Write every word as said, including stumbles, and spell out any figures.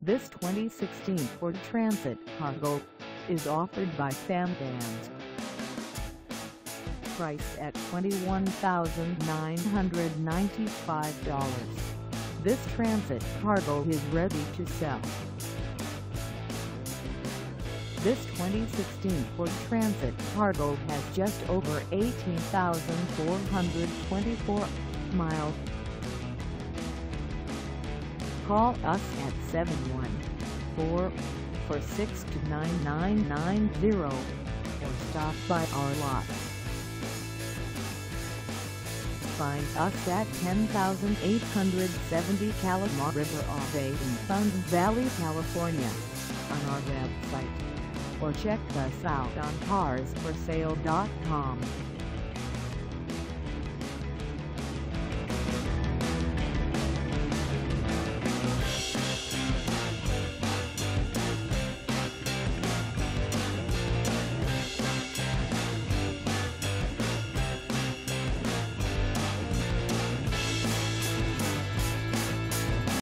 This twenty sixteen Ford Transit Cargo is offered by Fam-Vans. Priced at twenty-one thousand nine hundred ninety-five dollars, this Transit Cargo is ready to sell. This twenty sixteen Ford Transit Cargo has just over eighteen thousand four hundred twenty-four miles. Call us at seven one four, four six two, nine nine nine zero or stop by our lot. Find us at ten thousand eight hundred seventy Calamar River Ave in Fountain Valley, California, on our website, or check us out on cars for sale dot com.